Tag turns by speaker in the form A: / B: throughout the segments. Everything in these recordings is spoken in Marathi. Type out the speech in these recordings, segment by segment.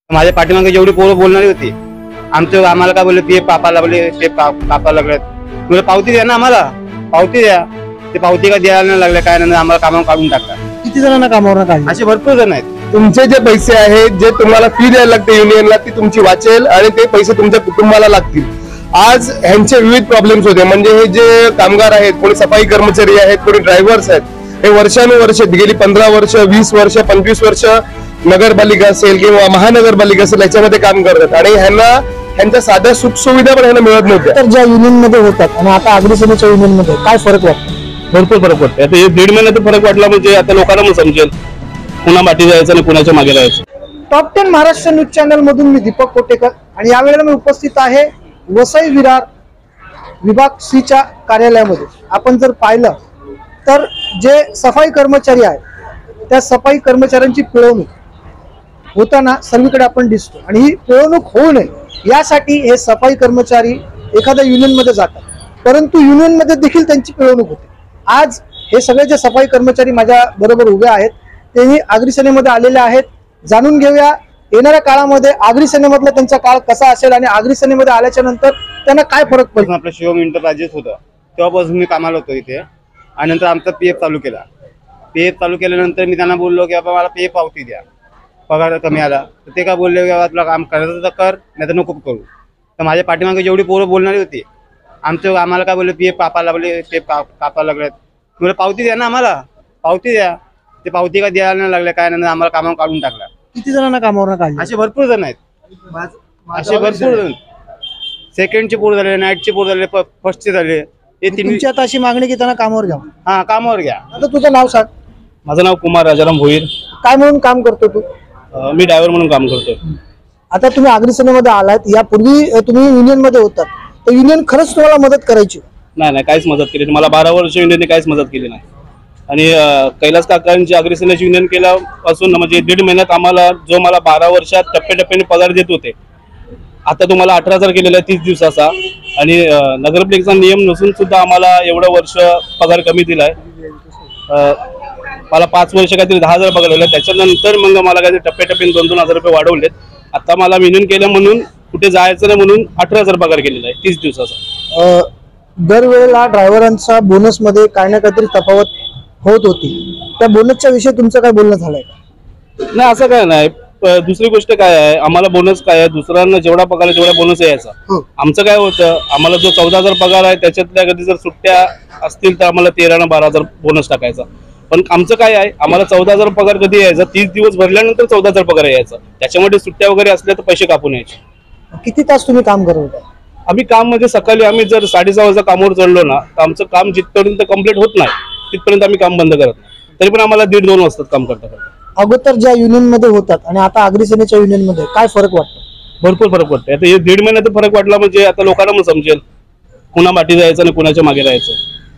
A: माझ्या पाठीमागे जेवढी पोरं बोलणारी होती आम्हाला काय बोलले ते पापाला बोलले ते पापा लागलेत. तुला पावती द्या ना, आम्हाला पावती द्या. ते पावती का द्यायला नाही लागले काय नाही, आम्हाला कामावर काढून टाकला.
B: किती जणांना कामावर काढले?
A: असे भरपूर जण आहेत.
C: तुमचे जे पैसे आहेत जे तुम्हाला फी द्यायला लागते युनियनला ती तुमची वाचेल आणि ते पैसे तुमच्या कुटुंबाला लागतील. आज ह्यांचे विविध प्रॉब्लेम्स होते. म्हणजे हे जे कामगार आहेत, कोणी सफाई कर्मचारी आहेत, कोणी ड्रायव्हर्स आहेत, हे वर्षानुवर्ष गेली 15 वर्ष 20 वर्ष 25 वर्ष नगरपालिका असेल किंवा महानगरपालिका असेल याच्यामध्ये काम करतात आणि ह्यांच्या साध्या सुख सुविधा पण ह्यांना मिळत नव्हत्या.
B: तर ज्या युनियन मध्ये होतात आणि आता अग्निसेनेच्या युनियन मध्ये काय फरक वाटतो?
D: भरपूर फरक वाटतो. आता हे 1.5 महिन्यात फरक वाटला म्हणजे आता लोकांना मग समजेल पुन्हा माटी जायचं आणि पुण्याच्या मागे जायचं.
B: टॉप 10 महाराष्ट्र न्यूज चॅनल मधून मी दीपक कोटेकर आणि यावेळेला मी उपस्थित आहे वसई विरार विभाग सी च्या कार्यालयामध्ये. आपण जर पाहिलं तर जे सफाई कर्मचारी आहेत त्या सफाई कर्मचाऱ्यांची पिळवणूक होताना सर्वीकडे आपण दिसतो आणि ही पिळवणूक होऊ नये यासाठी हे सफाई कर्मचारी एखाद्या युनियन मध्ये जातात, परंतु युनियन मध्ये देखील त्यांची पिळवणूक होते. आज हे सगळे जे सफाई कर्मचारी माझ्या बरोबर उभे आहेत तेही अग्निसेनेमध्ये आलेले आहेत. जाणून घेऊया येणाऱ्या काळामध्ये अग्निसेनेमधला त्यांचा काळ कसा असेल आणि अग्निसेनेमध्ये आल्याच्या नंतर त्यांना काय फरक पडतो.
A: आपलं शिवम इंटरप्राइजेस होतं तेव्हापासून मी कामाला होतो इथे आणि नंतर आमचा पीएफ चालू केला. पीएफ चालू केल्यानंतर मी त्यांना बोललो की बाबा मला पीएफ पावती द्या, पगार कमी आला. तर ते काय बोलले की बाबा तुला काम करायचं तर कर, नाही तर नको करू. तर माझ्या पाठीमागे जेवढी पोरं बोलणारी होती आम्हाला काय बोलले पीएफ पापाला बोलले ते पापा लागलेत. तुला पावती द्या ना, आम्हाला पावती द्या. ते पावती का द्यायला नाही लागले काय नाही, आम्हाला कामावर काढून टाकला.
B: किती जणांना कामावर काढले?
A: असे भरपूर जण आहेत. असे भरपूर जण सेकंडचे पोर झाले, नाईटचे पोर झाले, फर्स्टचे झाले. हे
B: तुमची आता अशी मागणी की त्यांना कामावर घ्या.
A: हा कामावर घ्या.
B: आता तुझं नाव सांग.
D: माझं नाव कुमार राजाराम भोईर.
B: काय म्हणून काम करतो तू?
D: मी ड्रायव्हर म्हणून काम करतोय.
B: आता तुम्ही अग्निसेनेमध्ये आलात, यापूर्वी तुम्ही युनियन मध्ये होतात, तर युनियन खरंच तुम्हाला मदत करायची?
D: नाही काहीच मदत केली नाही. मला 12 वर्ष युनियनने काहीच मदत केली नाही. आणि कैलास काकांची अग्निसेनेची युनियन केल्यापासून म्हणजे 1.5 महिन्यात आम्हाला जो मला 12 वर्षात टप्प्याटप्प्याने पगार देत होते, आता तुम्हाला 18,000 केलेला आहे 30 दिवसाचा. आणि नगरपालिकेचा नियम नसून सुद्धा आम्हाला एवढं वर्ष पगार कमी दिलाय. मला 5 वर्ष काहीतरी 10,000 पगार दिला. त्याच्यानंतर मग मला काहीतरी टप्प्याटप्प्याने 2-2 रुपये वाढवलेत. आता मला युनियन केलं म्हणून कुठे जायचं नाही म्हणून 18,000 पगार केलेला आहे 30 दिवसाचा.
B: दरवेळेला ड्रायव्हरांचा बोनस मध्ये काही ना काहीतरी तफावत होत होती. त्या बोनसच्या विषयी तुमचं काय बोलणं झालंय का?
D: नाही असं काय नाही. दुसरी गोष्ट काय आहे, आम्हाला बोनस काय आहे, दुसऱ्यांना जेवढा पगार आहे तेवढा बोनस यायचा. आमचं काय होतं, आम्हाला जो 14,000 पगार आहे त्याच्यातल्या कधी जर सुट्ट्या असतील तर आम्हाला 13-12,000 बोनस टाकायचा. पण आमचं काय आहे, आम्हाला 14,000 पगार कधी यायचा, 30 दिवस भरल्यानंतर 14,000 पगार यायचा. त्याच्यामध्ये सुट्ट्या वगैरे असल्या तर पैसे कापून यायचे.
B: किती तास तुम्ही काम करत होता?
D: आम्ही काम म्हणजे सकाळी आम्ही जर 6:30 वाजता कामावर चढलो ना तर आमचं काम जिथपर्यंत कम्प्लीट होत नाही तिथपर्यंत आम्ही काम बंद करत नाही. तरी पण आम्हाला 1.5-2 वाजतात काम करता.
B: अगोदर ज्या युनियन मध्ये होतात आणि आता अग्निसेनेच्या युनियन मध्ये काय फरक वाटतो?
D: भरपूर फरक वाटतो. आता हे 1.5 महिन्यात फरक वाटला म्हणजे आता लोकांना मग समजेल पुन्हा माटी जायचं आणि पुण्याच्या मागे जायचं.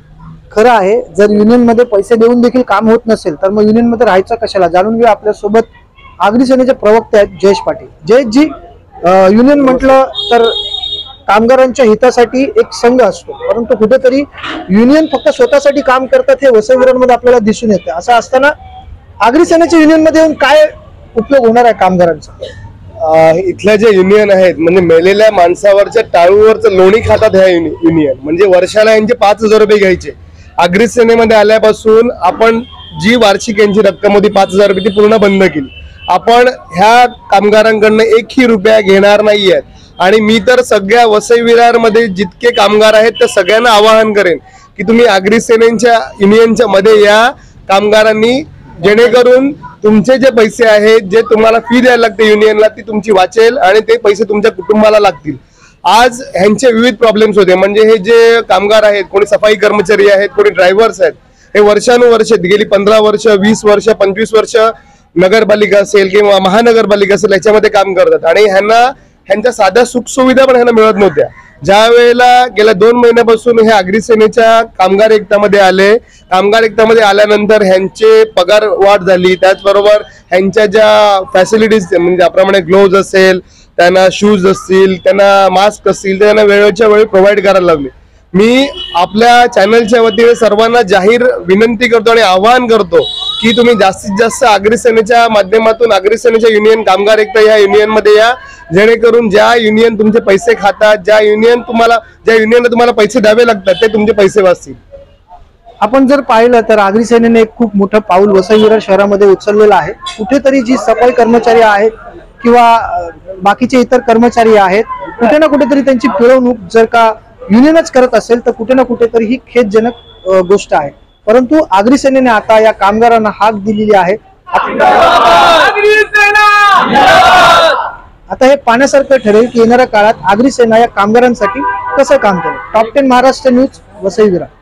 B: खरं आहे, जर युनियन मध्ये पैसे देऊन देखील काम होत नसेल तर मग युनियन मध्ये राहायचं कशाला? जाणून घेऊया. आपल्या सोबत अग्निसेनेचे प्रवक्ते आहेत जयेश पाटील. जयेशजी, युनियन म्हटलं तर कामगारांच्या हितासाठी एक संघ असतो, परंतु कुठेतरी युनियन फक्त स्वतःसाठी काम करतात हे वसई विरारमध्ये आपल्याला दिसून येतं. असं असताना अग्निसेनेच्या युनियन मध्ये येऊन काय उपयोग होणार आहे कामगारांचा?
C: इथल्या जे युनियन आहेत म्हणजे मेलेल्या माणसावरच्या टाळूवरचं लोणी खातात ह्या युनियन. म्हणजे वर्षाला यांचे 5,000 रुपये घ्यायचे. अग्निसेनेमध्ये आल्यापासून आपण जी वार्षिक यांची रक्कम होती 5,000 रुपये ती पूर्ण बंद केली. आपण ह्या कामगारांकडनं 1ही रुपया घेणार नाहीयेत. आणि मी तर सगळ्या वसई विरारमध्ये जितके कामगार आहेत त्या सगळ्यांना आवाहन करेन की तुम्ही अग्निसेनेच्या युनियनच्या मध्ये या कामगारांनी, जेणेकरून तुमचे जे पैसे आहेत जे तुम्हाला फी द्यायला लागते युनियनला ती तुमची वाचेल आणि ते पैसे तुमच्या कुटुंबाला लागतील. आज ह्यांचे विविध प्रॉब्लेम्स होते. म्हणजे हे जे कामगार आहेत, कोणी सफाई कर्मचारी आहेत, कोणी ड्रायव्हर्स आहेत, हे वर्षानुवर्ष गेली 15 वर्ष 20 वर्ष 25 वर्ष नगरपालिका असेल किंवा महानगरपालिका असेल याच्यामध्ये काम करतात आणि ह्यांच्या साध्या सुख सुविधा पण ह्यांना मिळत नव्हत्या. ज्या वेळेला गेल्या 2 महिन्यापासून हे अग्निसेनेच्या कामगार एकतामध्ये आले, कामगार एकतामध्ये आल्यानंतर ह्यांचे पगार वाढ झाली. त्याचबरोबर ह्यांच्या ज्या फॅसिलिटीज म्हणजे त्याप्रमाणे ग्लोव्ज असेल, त्यांना शूज असतील, त्यांना मास्क असतील, त्यांना वेळेच्या वेळी प्रोव्हाइड करायला लागले. मी आपल्या चॅनलच्या वतीने सर्वांना जाहीर विनंती करतो आणि आवाहन करतो की तुम्ही जास्तीत जास्त आगरी सेनेच्या माध्यमातून आगरी सेनेच्या युनियन कामगार एकता ह्या युनियन मध्ये या, जेणेकरून ज्या युनियन तुमचे पैसे खातात, ज्या युनियनला तुम्हाला पैसे द्यावे लागतात ते तुमचे पैसे वाचतील.
B: आपण जर पाहिलं तर आगरी सेनेने एक खूप मोठं पाऊल वसई विरार शहरामध्ये उचललेलं आहे. कुठेतरी जी सफाई कर्मचारी आहेत किंवा बाकीचे इतर कर्मचारी आहेत, कुठे ना कुठेतरी त्यांची पिळवणूक जर का युनियनच करत असेल तर कुठे ना कुठेतरी ही खेदजनक गोष्ट आहे. परंतु आगरी सेनेने आता या कामगारांना हाक दिलेली आहे. आता हे पाहण्यासारखं ठरेल की येणाऱ्या काळात आगरी सेना या कामगारांसाठी कसं काम करेल. Top 10 Maharashtra news, Vasai Virar.